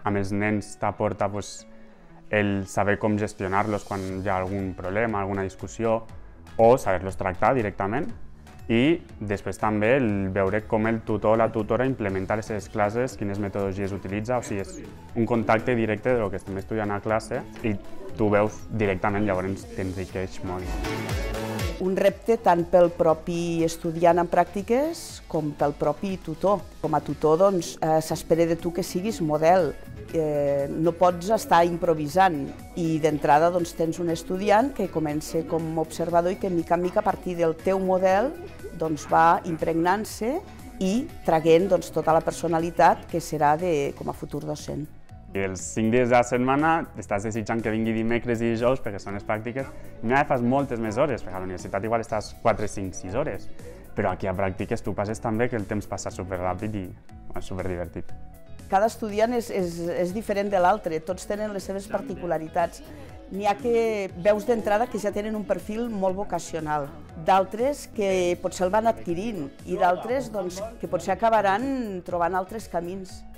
Amb els nens t'aporta el saber com gestionar-los quan hi ha algun problema, alguna discussió, o saber-los tractar directament. I després també el veure com el tutor o la tutora implementa les seves classes, quines metodologies utilitza, o sigui, és un contacte directe del que estem estudiant a classe i tu veus directament, llavors t'enriqueix molt. Un repte tant pel propi estudiant en pràctiques com pel propi tutor. Com a tutor s'espera de tu que siguis model, no pots estar improvisant i d'entrada tens un estudiant que comença com a observador i que mica en mica a partir del teu model va impregnant-se i traient tota la personalitat que serà com a futur docent. I els 5 dies de la setmana estàs desitjant que vingui dimecres i dijous perquè són les pràctiques. I a fas moltes més hores, perquè a la universitat igual estàs 4, 5, 6 hores. Però aquí a pràctiques tu passes també que el temps passa superràpid i és superdivertit. Cada estudiant és diferent de l'altre, tots tenen les seves particularitats. N'hi ha que veus d'entrada que ja tenen un perfil molt vocacional, d'altres que potser el van adquirint i d'altres que potser acabaran trobant altres camins.